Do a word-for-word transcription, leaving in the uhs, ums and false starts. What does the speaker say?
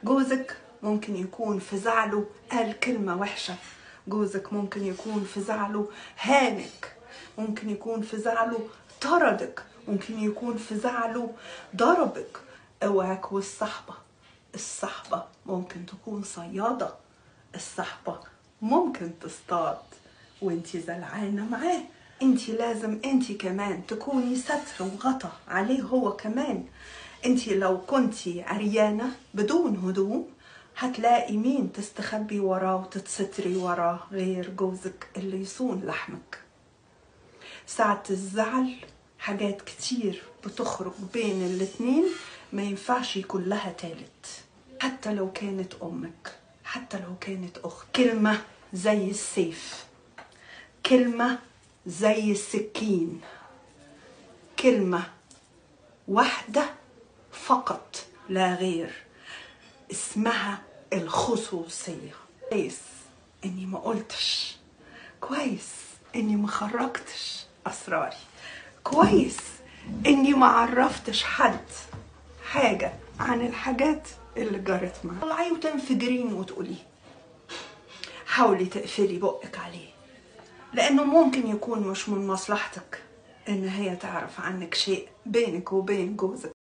جوزك ممكن يكون في زعله قال كلمة وحشة، جوزك ممكن يكون في زعله هانك، ممكن يكون في زعله طردك، ممكن يكون في زعله ضربك. اوعك والصحبة، الصحبة ممكن تكون صيادة، الصحبة ممكن تصطاد وانتي زلعانة معاه. انتي لازم انتي كمان تكوني ستر وغطا عليه هو كمان. انتي لو كنتي عريانة بدون هدوم هتلاقي مين تستخبي وراه وتتستري وراه غير جوزك اللي يصون لحمك. ساعة الزعل حاجات كتير بتخرج بين الاتنين ما ينفعش يكون لها تالت، حتى لو كانت أمك، حتى لو كانت أخت. كلمة زي السيف، كلمة زي السكين، كلمة واحدة فقط لا غير، اسمها الخصوصية. كويس اني ما قلتش، كويس اني ما خرجتش اسراري، كويس اني ما عرفتش حد حاجة عن الحاجات اللي جرت معايا. طلعي وتنفجرين وتقوليه، حاولي تقفلي بقك عليه، لانه ممكن يكون مش من مصلحتك ان هي تعرف عنك شيء بينك وبين جوزك.